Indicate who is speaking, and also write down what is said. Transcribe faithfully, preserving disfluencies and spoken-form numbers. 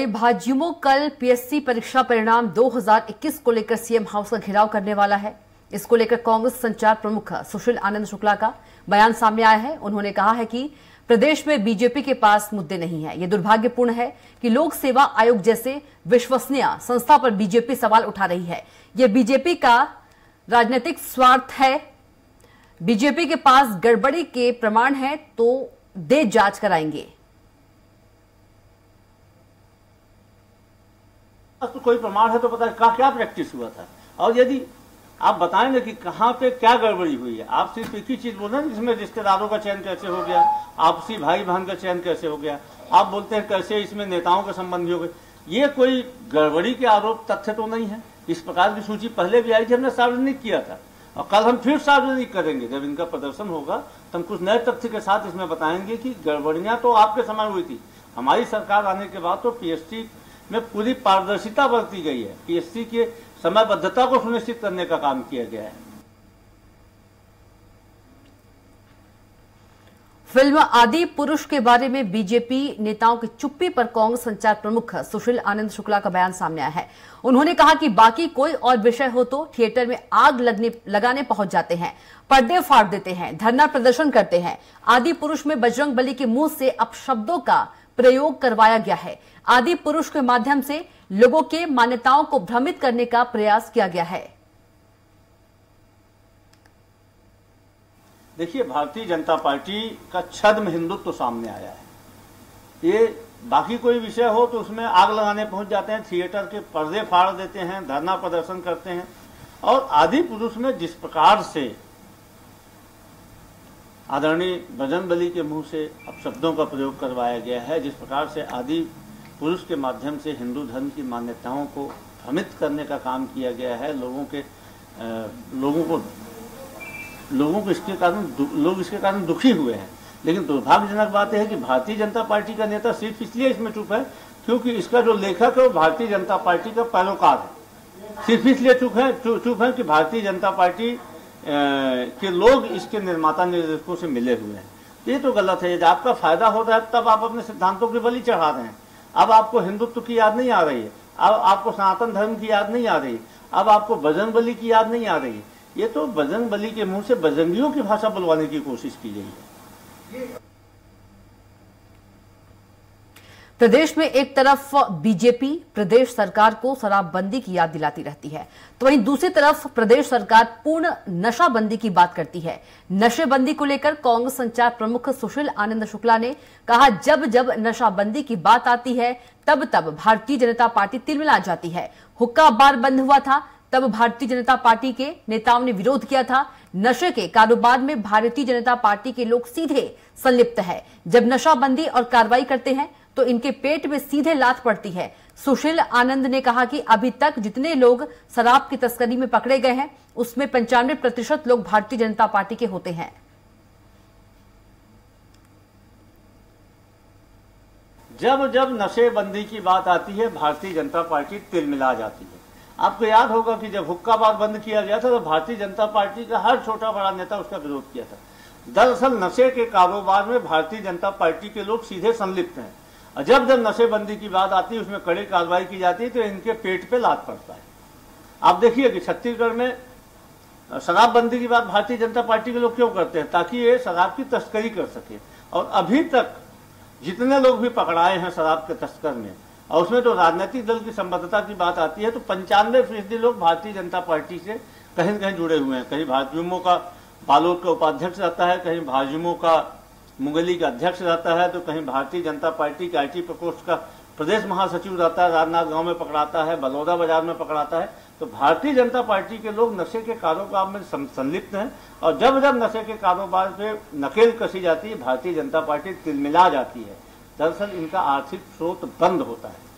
Speaker 1: बड़े भाजयुमो कल पीएससी परीक्षा परिणाम दो हज़ार इक्कीस को लेकर सीएम हाउस का घेराव करने वाला है। इसको लेकर कांग्रेस संचार प्रमुख सुशील आनंद शुक्ला का बयान सामने आया है। उन्होंने कहा है कि प्रदेश में बीजेपी के पास मुद्दे नहीं है। ये दुर्भाग्यपूर्ण है कि लोक सेवा आयोग जैसे विश्वसनीय संस्था पर बीजेपी सवाल उठा रही है। ये बीजेपी का राजनीतिक स्वार्थ है। बीजेपी के पास गड़बड़ी के प्रमाण है तो दे जांच कराएंगे।
Speaker 2: तो कोई प्रमाण है तो पता है क्या प्रैक्टिस हुआ था, और यदि आप बताएंगे कि कहाँ पे क्या गड़बड़ी हुई है। आप सिर्फ एक ही चीज बोल रहे हैं जिसमें रिश्तेदारों का चयन कैसे हो गया, आपसी भाई बहन का चयन कैसे हो गया, आप बोलते हैं कैसे इसमें नेताओं के संबंधी हो गए। ये कोई गड़बड़ी के आरोप तथ्य तो नहीं है। इस प्रकार की सूची पहले भी आई थी, हमने सार्वजनिक किया था और कल हम फिर सार्वजनिक करेंगे। जब इनका प्रदर्शन होगा तो हम कुछ नए तथ्य के साथ इसमें बताएंगे कि गड़बड़ियां तो आपके समय हुई थी। हमारी सरकार आने के बाद तो पीएससी में पूरी पारदर्शिता बरती गई है। पीएससी के समयबद्धता को सुनिश्चित करने का काम किया गया है।
Speaker 1: फिल्म आदि पुरुष के बारे में बीजेपी नेताओं की चुप्पी पर कांग्रेस संचार प्रमुख सुशील आनंद शुक्ला का बयान सामने आया है। उन्होंने कहा कि बाकी कोई और विषय हो तो थिएटर में आग लगने लगाने पहुंच जाते हैं, पर्दे फाड़ देते हैं, धरना प्रदर्शन करते हैं। आदि पुरुष में बजरंग बली के मुंह से अपशब्दों का प्रयोग करवाया गया है। आदि पुरुष के माध्यम से लोगों के मान्यताओं को भ्रमित करने का प्रयास किया गया है।
Speaker 2: देखिए, भारतीय जनता पार्टी का छद्म हिंदुत्व तो सामने आया है। ये बाकी कोई विषय हो तो उसमें आग लगाने पहुंच जाते हैं, थिएटर के पर्दे फाड़ देते हैं, धरना प्रदर्शन करते हैं। और आदि पुरुष में जिस प्रकार से आदरणीय बजरंग बली के मुंह से अपशब्दों का प्रयोग करवाया गया है, जिस प्रकार से आदि पुरुष के माध्यम से हिंदू धर्म की मान्यताओं को भ्रमित करने का काम किया गया है, लोगों के आ, लोगों को लोगों को इसके कारण लोग इसके कारण दुखी हुए हैं। लेकिन दुर्भाग्यजनक बात यह है कि भारतीय जनता पार्टी का नेता सिर्फ इसलिए इसमें चुप है क्योंकि इसका जो लेखक है वो भारतीय जनता पार्टी का पैरोकार है। सिर्फ इसलिए चुप है चुप है कि भारतीय जनता पार्टी के लोग इसके निर्माता निर्देशकों से मिले हुए हैं। ये तो गलत है। जब आपका फायदा हो रहा है तब आप अपने सिद्धांतों की बलि चढ़ा रहे हैं। अब आपको हिंदुत्व की याद नहीं आ रही है, अब आपको सनातन धर्म की याद नहीं आ रही, अब आपको बजरंग बली की याद नहीं आ रही। ये तो बजरंग बली के मुंह से बजरंगियों की भाषा बुलवाने की कोशिश की गई है।
Speaker 1: प्रदेश में एक तरफ बीजेपी प्रदेश सरकार को शराबबंदी की याद दिलाती रहती है, तो वहीं दूसरी तरफ प्रदेश सरकार पूर्ण नशाबंदी की बात करती है। नशेबंदी को लेकर कांग्रेस संचार प्रमुख सुशील आनंद शुक्ला ने कहा, जब जब नशाबंदी की बात आती है तब तब भारतीय जनता पार्टी तिलमिला जाती है। हुक्का बार बंद हुआ था तब भारतीय जनता पार्टी के नेताओं ने विरोध किया था। नशे के कारोबार में भारतीय जनता पार्टी के लोग सीधे संलिप्त है। जब नशाबंदी और कार्रवाई करते हैं तो इनके पेट में सीधे लात पड़ती है। सुशील आनंद ने कहा कि अभी तक जितने लोग शराब की तस्करी में पकड़े गए हैं उसमें पंचानवे प्रतिशत लोग भारतीय जनता पार्टी के होते हैं।
Speaker 2: जब जब नशेबंदी की बात आती है भारतीय जनता पार्टी तिलमिला जाती है। आपको याद होगा कि जब हुक्का बार बंद किया गया था तो भारतीय जनता पार्टी का हर छोटा बड़ा नेता उसका विरोध किया था। दरअसल नशे के कारोबार में भारतीय जनता पार्टी के लोग सीधे संलिप्त हैं। और जब जब नशेबंदी की बात आती है उसमें कड़ी कार्रवाई की जाती है तो इनके पेट पे लात पड़ता है। आप देखिए कि छत्तीसगढ़ में शराबबंदी की बात भारतीय जनता पार्टी के लोग क्यों करते हैं, ताकि ये शराब की तस्करी कर सके। और अभी तक जितने लोग भी पकड़ाए हैं शराब के तस्कर में, और उसमें तो राजनीतिक दल की संबद्धता की बात आती है तो पंचानवे फीसदी लोग भारतीय जनता पार्टी से कहीं न कहीं जुड़े हुए हैं। कहीं भाजयुमो का बालोद का उपाध्यक्ष रहता है, कहीं भाजयुमो का मुंगेली का अध्यक्ष रहता है, तो कहीं भारतीय जनता पार्टी के आईटी प्रकोष्ठ का प्रदेश महासचिव रहता है, राजनांदगांव में पकड़ाता है, बलौदा बाजार में पकड़ाता है। तो भारतीय जनता पार्टी के लोग नशे के कारोबार में संलिप्त हैं। और जब जब नशे के कारोबार पे नकेल कसी जाती है भारतीय जनता पार्टी तिलमिला जाती है। दरअसल इनका आर्थिक स्रोत बंद होता है।